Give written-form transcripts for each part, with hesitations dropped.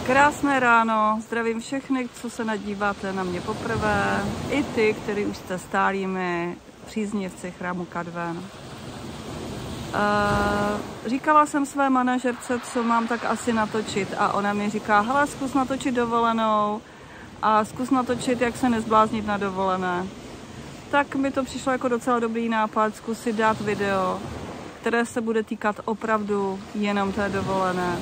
Krásné ráno, zdravím všechny, co se nadíváte na mě poprvé, i ty, kteří už jste stálými příznivci chrámu Kadven. Říkala jsem své manažerce, co mám tak asi natočit, a ona mi říká, hele, zkus natočit dovolenou a zkus natočit, jak se nezbláznit na dovolené. Tak mi to přišlo jako docela dobrý nápad zkusit dát video, které se bude týkat opravdu jenom té dovolené.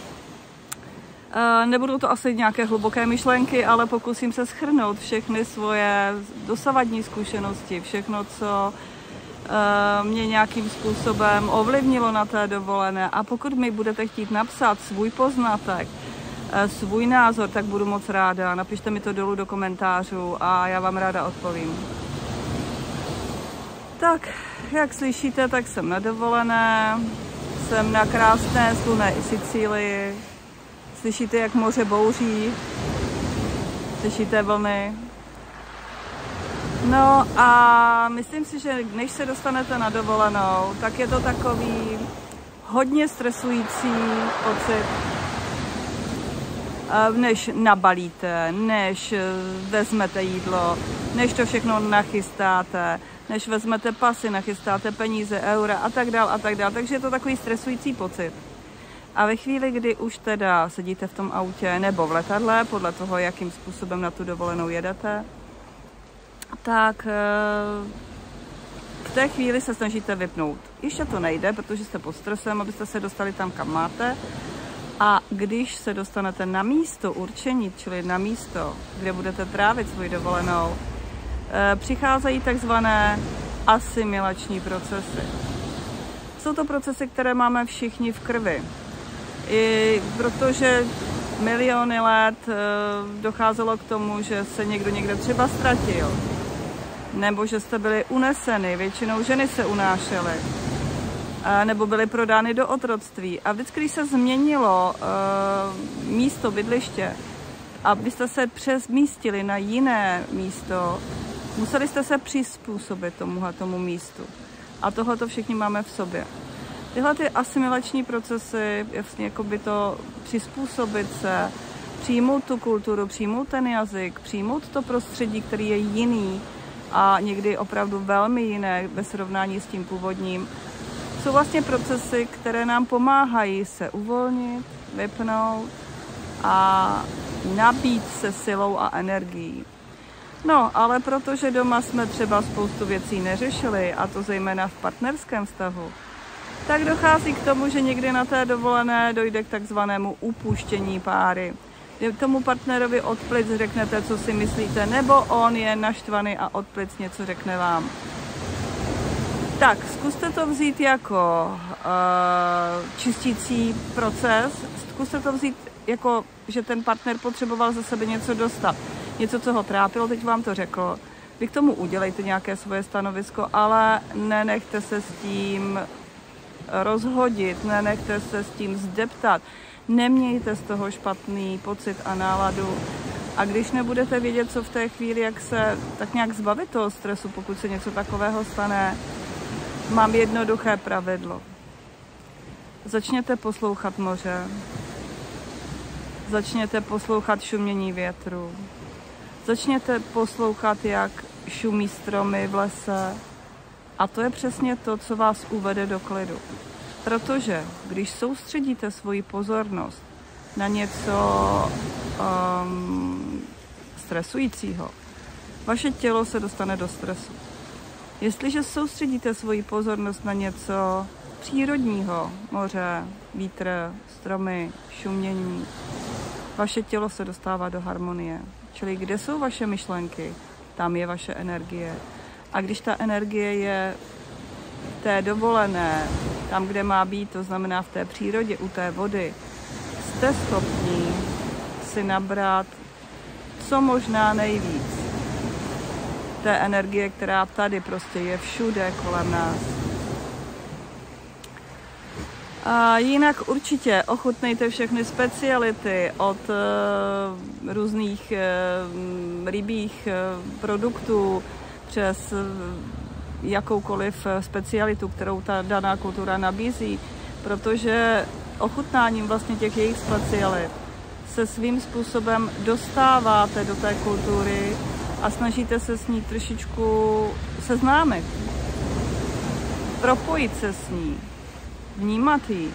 Nebudou to asi nějaké hluboké myšlenky, ale pokusím se shrnout všechny svoje dosavadní zkušenosti, všechno, co mě nějakým způsobem ovlivnilo na té dovolené. A pokud mi budete chtít napsat svůj poznatek, svůj názor, tak budu moc ráda. Napište mi to dolů do komentářů a já vám ráda odpovím. Tak, jak slyšíte, tak jsem na dovolené, jsem na krásné slunné Sicílii. Slyšíte, jak moře bouří, slyšíte vlny. No a myslím si, že než se dostanete na dovolenou, tak je to takový hodně stresující pocit, než nabalíte, než vezmete jídlo, než to všechno nachystáte, než vezmete pasy, nachystáte peníze, eura a tak dál a tak dál. Takže je to takový stresující pocit. A ve chvíli, kdy už teda sedíte v tom autě nebo v letadle, podle toho, jakým způsobem na tu dovolenou jedete, tak v té chvíli se snažíte vypnout. Ještě to nejde, protože jste pod stresem, abyste se dostali tam, kam máte. A když se dostanete na místo určení, čili na místo, kde budete trávit svou dovolenou, přicházejí takzvané asimilační procesy. Jsou to procesy, které máme všichni v krvi. I protože miliony let docházelo k tomu, že se někdo někde třeba ztratil, nebo že jste byli uneseni, většinou ženy se unášely, nebo byly prodány do otroctví. A vždycky, když se změnilo místo bydliště, abyste se přesmístili na jiné místo, museli jste se přizpůsobit tomu místu. A tohle všichni máme v sobě. Tyhle ty asimilační procesy, jasně jako by to přizpůsobit se, přijmout tu kulturu, přijmout ten jazyk, přijmout to prostředí, který je jiný a někdy opravdu velmi jiné ve srovnání s tím původním, jsou vlastně procesy, které nám pomáhají se uvolnit, vypnout a nabít se silou a energií. No, ale protože doma jsme třeba spoustu věcí neřešili, a to zejména v partnerském vztahu, tak dochází k tomu, že někdy na té dovolené dojde k takzvanému upuštění páry. Kdy tomu partnerovi od plic řeknete, co si myslíte, nebo on je naštvaný a od plic něco řekne vám. Tak, zkuste to vzít jako čistící proces, zkuste to vzít jako, že ten partner potřeboval ze sebe něco dostat. Něco, co ho trápilo, teď vám to řekl. Vy k tomu udělejte nějaké svoje stanovisko, ale nenechte se s tím rozhodit, nenechte se s tím zdeptat, nemějte z toho špatný pocit a náladu. A když nebudete vědět, co v té chvíli, jak se tak nějak zbavit toho stresu, pokud se něco takového stane, mám jednoduché pravidlo. Začněte poslouchat moře, začněte poslouchat šumění větru, začněte poslouchat, jak šumí stromy v lese. A to je přesně to, co vás uvede do klidu. Protože když soustředíte svoji pozornost na něco stresujícího, vaše tělo se dostane do stresu. Jestliže soustředíte svoji pozornost na něco přírodního, moře, vítr, stromy, šumění, vaše tělo se dostává do harmonie. Čili kde jsou vaše myšlenky, tam je vaše energie. A když ta energie je v té dovolené, tam, kde má být, to znamená v té přírodě, u té vody, jste schopni si nabrat co možná nejvíc té energie, která tady prostě je všude kolem nás. A jinak určitě ochutnejte všechny speciality od různých rybích produktů přes jakoukoliv specialitu, kterou ta daná kultura nabízí, protože ochutnáním vlastně těch jejich specialit se svým způsobem dostáváte do té kultury a snažíte se s ní trošičku seznámit, propojit se s ní, vnímat ji.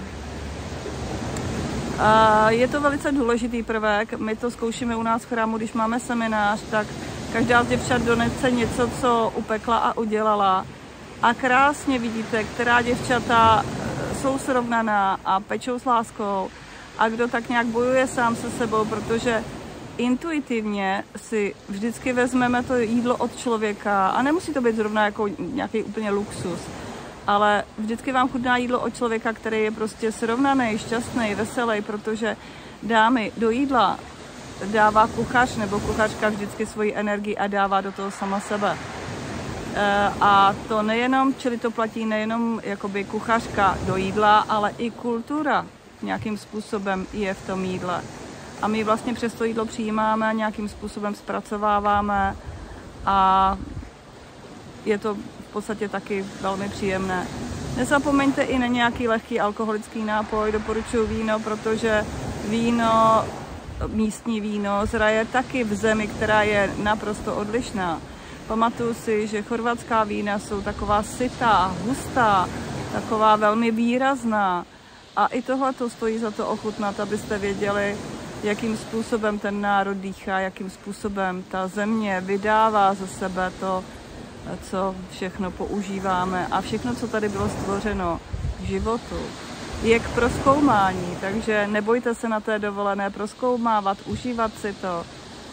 Je to velice důležitý prvek, my to zkoušíme u nás v chrámu, když máme seminář, tak každá z děvčat donese něco, co upekla a udělala. A krásně vidíte, která děvčata jsou srovnaná a pečou s láskou a kdo tak nějak bojuje sám se sebou, protože intuitivně si vždycky vezmeme to jídlo od člověka a nemusí to být zrovna jako nějaký úplně luxus, ale vždycky vám chutná jídlo od člověka, který je prostě srovnaný, šťastný, veselý, protože dámy, do jídla dává kuchař nebo kuchařka vždycky svoji energii a dává do toho sama sebe. A to nejenom, čili to platí nejenom jakoby kuchařka do jídla, ale i kultura nějakým způsobem je v tom jídle. A my vlastně přes to jídlo přijímáme, nějakým způsobem zpracováváme a je to v podstatě taky velmi příjemné. Nezapomeňte i na nějaký lehký alkoholický nápoj, doporučuji víno, protože víno, místní víno zraje taky v zemi, která je naprosto odlišná. Pamatuju si, že chorvatská vína jsou taková sytá, hustá, taková velmi výrazná. A i tohle to stojí za to ochutnat, abyste věděli, jakým způsobem ten národ dýchá, jakým způsobem ta země vydává ze sebe to, co všechno používáme a všechno, co tady bylo stvořeno k životu, je k prozkoumání, takže nebojte se na té dovolené prozkoumávat, užívat si to.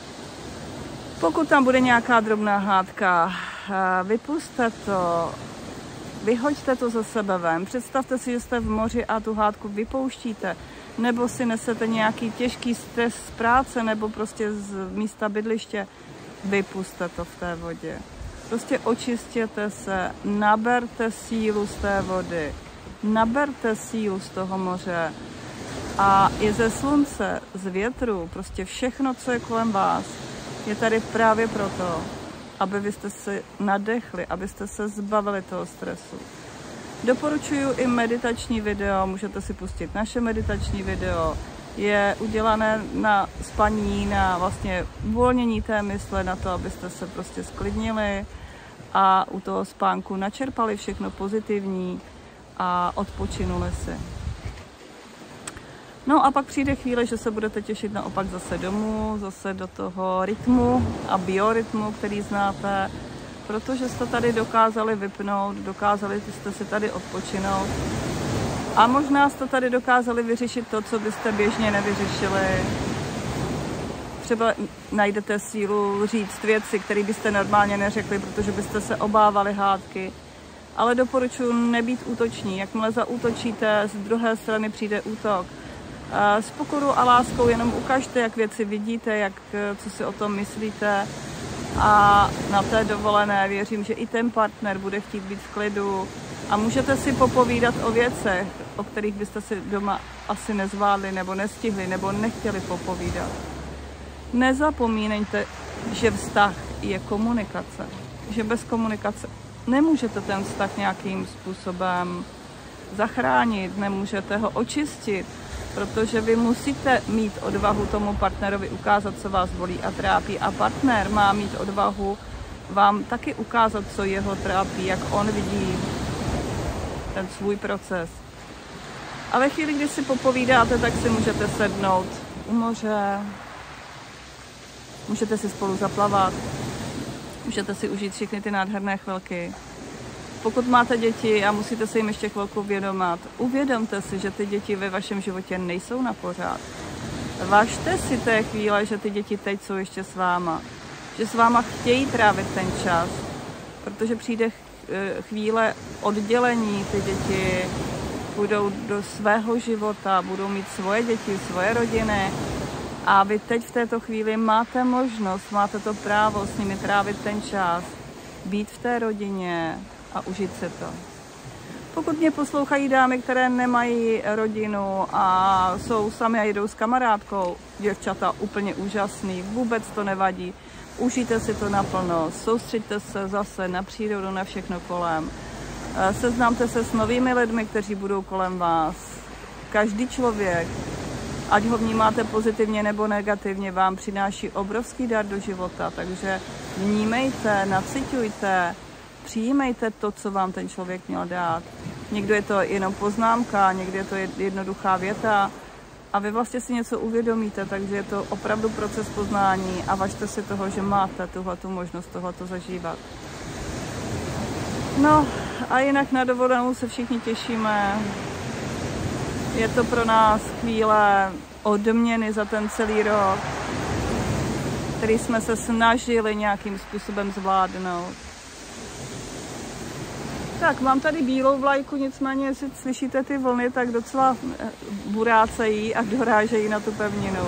Pokud tam bude nějaká drobná hádka, vypuste to, vyhoďte to ze sebe ven. Představte si, že jste v moři a tu hádku vypouštíte, nebo si nesete nějaký těžký stres z práce, nebo prostě z místa bydliště. Vypuste to v té vodě. Prostě očistěte se, naberte sílu z té vody, naberte sílu z toho moře a i ze slunce, z větru, prostě všechno, co je kolem vás, je tady právě proto, aby vy jste se nadechli, abyste se zbavili toho stresu. Doporučuji i meditační video, můžete si pustit naše meditační video. Je udělané na spaní, na vlastně uvolnění té mysle, na to, abyste se prostě sklidnili a u toho spánku načerpali všechno pozitivní a odpočinuli si. No a pak přijde chvíle, že se budete těšit naopak zase domů, zase do toho rytmu a biorytmu, který znáte, protože jste tady dokázali vypnout, dokázali jste si tady odpočinout a možná jste tady dokázali vyřešit to, co byste běžně nevyřešili. Třeba najdete sílu říct věci, které byste normálně neřekli, protože byste se obávali hádky. Ale doporučuji nebýt útoční. Jakmile zaútočíte, z druhé strany přijde útok. S pokorou a láskou jenom ukažte, jak věci vidíte, co si o tom myslíte. A na té dovolené věřím, že i ten partner bude chtít být v klidu. A můžete si popovídat o věcech, o kterých byste si doma asi nezvládli, nebo nestihli, nebo nechtěli popovídat. Nezapomínejte, že vztah je komunikace. Že bez komunikace nemůžete ten vztah nějakým způsobem zachránit, nemůžete ho očistit, protože vy musíte mít odvahu tomu partnerovi ukázat, co vás bolí a trápí. A partner má mít odvahu vám taky ukázat, co jeho trápí, jak on vidí ten svůj proces. A ve chvíli, kdy si popovídáte, tak si můžete sednout u moře, můžete si spolu zaplavat, můžete si užít všechny ty nádherné chvilky. Pokud máte děti a musíte se jim ještě chvilku vědomat, uvědomte si, že ty děti ve vašem životě nejsou na pořád. Važte si té chvíle, že ty děti teď jsou ještě s váma, že s váma chtějí trávit ten čas, protože přijde chvíle oddělení, ty děti půjdou do svého života, budou mít svoje děti, svoje rodiny a vy teď v této chvíli máte možnost, máte to právo s nimi trávit ten čas, být v té rodině a užít si to. Pokud mě poslouchají dámy, které nemají rodinu a jsou sami a jedou s kamarádkou, děvčata úplně úžasný, vůbec to nevadí. Užijte si to naplno, soustřeďte se zase na přírodu, na všechno kolem. Seznámte se s novými lidmi, kteří budou kolem vás. Každý člověk ať ho vnímáte pozitivně nebo negativně, vám přináší obrovský dar do života, takže vnímejte, naciťujte, přijímejte to, co vám ten člověk měl dát. Někdo je to jenom poznámka, někdy je to jednoduchá věta a vy vlastně si něco uvědomíte, takže je to opravdu proces poznání a važte si toho, že máte tuhletu možnost tohleto zažívat. No a jinak na dovolenou se všichni těšíme. Je to pro nás chvíle odměny za ten celý rok, který jsme se snažili nějakým způsobem zvládnout. Tak, mám tady bílou vlajku, nicméně, jestli slyšíte ty vlny, tak docela burácejí a dorážejí na tu pevninu.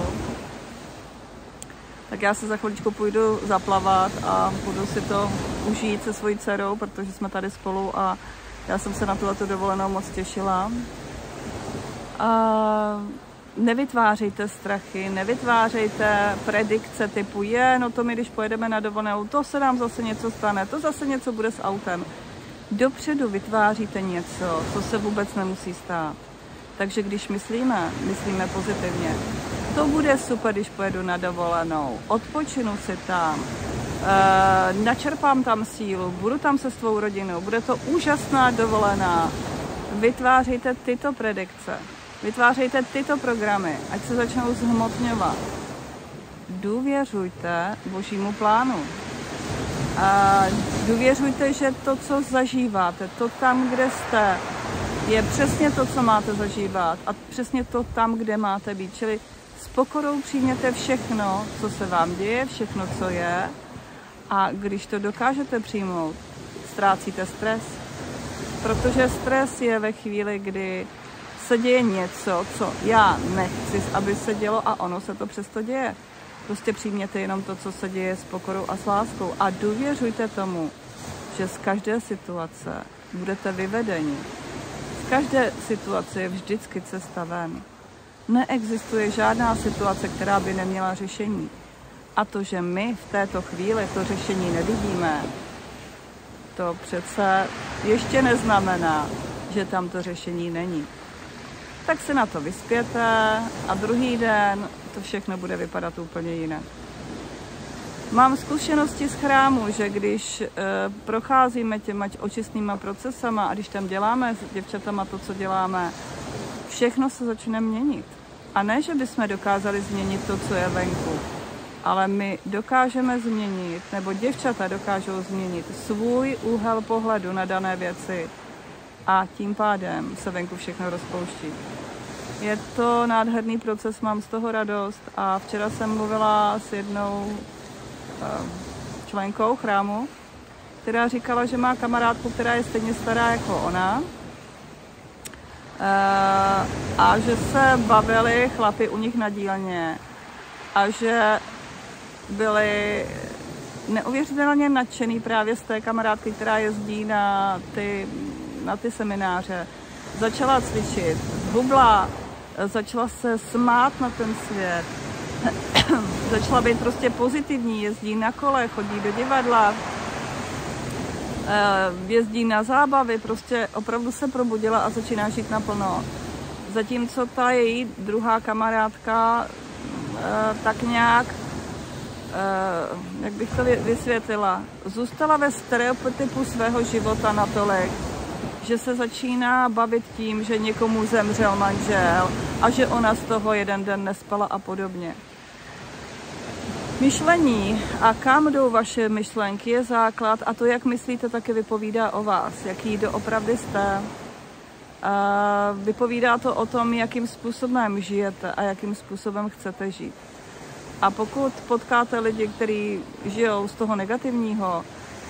Tak já se za chviličku půjdu zaplavat a budu si to užít se svojí dcerou, protože jsme tady spolu a já jsem se na tuhletu dovolenou moc těšila. A nevytvářejte strachy, nevytvářejte predikce typu no to my, když pojedeme na dovolenou, to se nám zase něco stane, to zase něco bude s autem. Dopředu vytváříte něco, co se vůbec nemusí stát. Takže když myslíme pozitivně. To bude super, když pojedu na dovolenou, odpočinu si tam, načerpám tam sílu, budu tam se svou rodinou, bude to úžasná dovolená. Vytvářejte tyto predikce, vytvářejte tyto programy, ať se začnou zhmotňovat. Důvěřujte Božímu plánu. A důvěřujte, že to, co zažíváte, to tam, kde jste, je přesně to, co máte zažívat a přesně to tam, kde máte být. Čili s pokorou přijměte všechno, co se vám děje, všechno, co je a když to dokážete přijmout, ztrácíte stres. Protože stres je ve chvíli, kdy se děje něco, co já nechci, aby se dělo a ono se to přesto děje. Prostě přijměte jenom to, co se děje s pokorou a s láskou a důvěřujte tomu, že z každé situace budete vyvedeni. Z každé situace je vždycky cesta ven. Neexistuje žádná situace, která by neměla řešení. A to, že my v této chvíli to řešení nevidíme, to přece ještě neznamená, že tam to řešení není. Tak se na to vyspěte a druhý den to všechno bude vypadat úplně jinak. Mám zkušenosti z chrámu, že když procházíme těma očistnýma procesama a když tam děláme s děvčatama to, co děláme, všechno se začne měnit. A ne, že bychom dokázali změnit to, co je venku, ale my dokážeme změnit, nebo děvčata dokážou změnit svůj úhel pohledu na dané věci a tím pádem se venku všechno rozpouští. Je to nádherný proces, mám z toho radost a včera jsem mluvila s jednou členkou chrámu, která říkala, že má kamarádku, která je stejně stará jako ona a že se bavili chlapi u nich na dílně a že byli neuvěřitelně nadšený právě z té kamarádky, která jezdí na ty semináře. Začala cvičit, hubla, začala se smát na ten svět, začala být prostě pozitivní, jezdí na kole, chodí do divadla, jezdí na zábavy, prostě opravdu se probudila a začíná žít naplno. Zatímco ta její druhá kamarádka tak nějak, jak bych to vysvětlila, zůstala ve stereotypu svého života natolik, že se začíná bavit tím, že někomu zemřel manžel a že ona z toho jeden den nespala a podobně. Myšlení a kam jdou vaše myšlenky je základ a to, jak myslíte, taky vypovídá o vás, jaký doopravdy jste. Vypovídá to o tom, jakým způsobem žijete a jakým způsobem chcete žít. A pokud potkáte lidi, kteří žijou z toho negativního,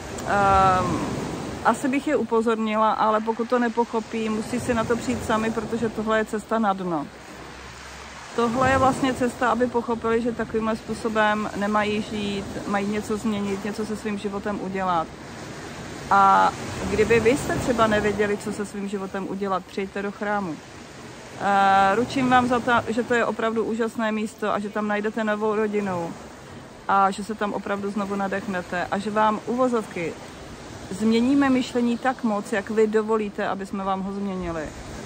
asi bych je upozornila, ale pokud to nepochopí, musí si na to přijít sami, protože tohle je cesta na dno. Tohle je vlastně cesta, aby pochopili, že takovýmhle způsobem nemají žít, mají něco změnit, něco se svým životem udělat. A kdyby vy jste třeba nevěděli, co se svým životem udělat, přijďte do chrámu. Ručím vám za to, že to je opravdu úžasné místo a že tam najdete novou rodinu a že se tam opravdu znovu nadechnete a že vám uvozovky změníme myšlení tak moc, jak vy dovolíte, aby jsme vám ho změnili.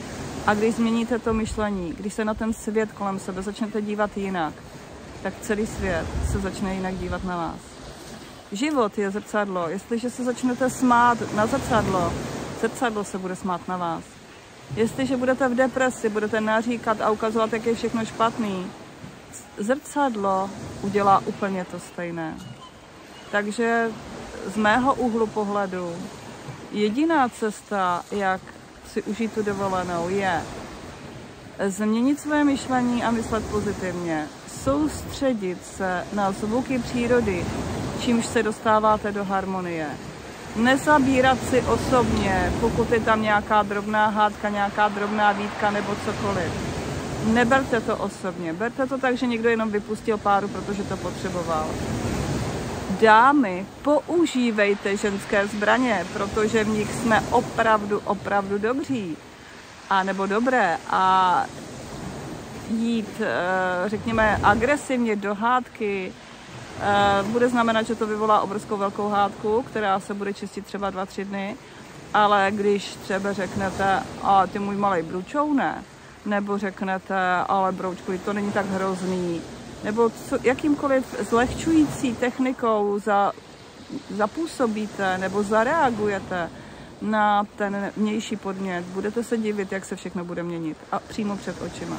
A když změníte to myšlení, když se na ten svět kolem sebe začnete dívat jinak, tak celý svět se začne jinak dívat na vás. Život je zrcadlo. Jestliže se začnete smát na zrcadlo, zrcadlo se bude smát na vás. Jestliže budete v depresi, budete naříkat a ukazovat, jak je všechno špatný, zrcadlo udělá úplně to stejné. Takže z mého úhlu pohledu jediná cesta, jak si užít tu dovolenou, je změnit své myšlení a myslet pozitivně. Soustředit se na zvuky přírody, čímž se dostáváte do harmonie. Nezabírat si osobně, pokud je tam nějaká drobná hádka, nějaká drobná výtka nebo cokoliv. Neberte to osobně, berte to tak, že někdo jenom vypustil páru, protože to potřeboval. Dámy, používejte ženské zbraně, protože v nich jsme opravdu dobří, a nebo dobré, a jít, řekněme, agresivně do hádky, bude znamenat, že to vyvolá obrovskou velkou hádku, která se bude čistit třeba 2-3 dny, ale když třeba řeknete, a ty můj malej broučoune, nebo řeknete, ale broučku, to není tak hrozný, nebo jakýmkoliv zlehčující technikou zapůsobíte nebo zareagujete na ten vnější podnět, budete se divit, jak se všechno bude měnit a přímo před očima.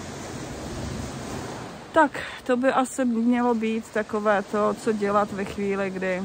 Tak, to by asi mělo být takové to, co dělat ve chvíli, kdy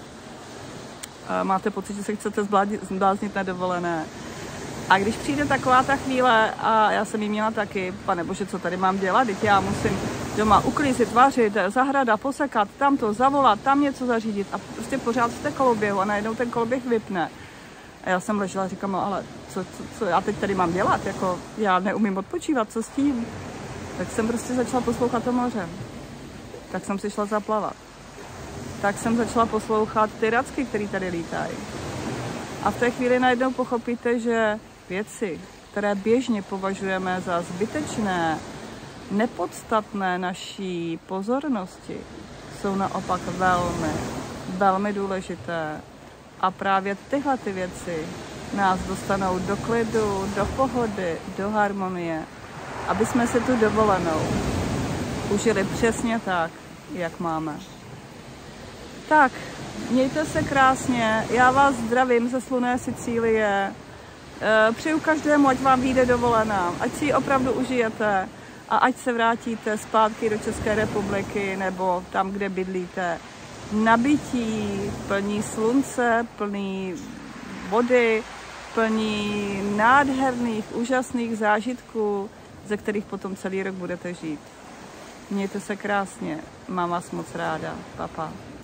máte pocit, že se chcete zbláznit na dovolené. A když přijde taková ta chvíle, a já jsem ji měla taky, panebože, co tady mám dělat, teď já musím doma uklízet, vařit, zahrada, posekat, tam to zavolat, tam něco zařídit a prostě pořád jste koloběhu a najednou ten koloběh vypne. A já jsem ležela a říkám, no ale co já teď tady mám dělat, jako já neumím odpočívat, co s tím? Tak jsem prostě začala poslouchat to moře. Tak jsem si šla zaplavat. Tak jsem začala poslouchat ty racky, které tady lítají. A v té chvíli najednou pochopíte, že věci, které běžně považujeme za zbytečné, nepodstatné naší pozornosti, jsou naopak velmi důležité. A právě tyhle ty věci nás dostanou do klidu, do pohody, do harmonie, aby jsme si tu dovolenou užili přesně tak, jak máme. Tak, mějte se krásně, já vás zdravím ze slunné Sicílie, přeju každému, ať vám vyjde dovolená, ať si ji opravdu užijete a ať se vrátíte zpátky do České republiky nebo tam, kde bydlíte, nabití, plní slunce, plný vody, plní nádherných, úžasných zážitků, ze kterých potom celý rok budete žít. Mějte se krásně, mám vás moc ráda, papa.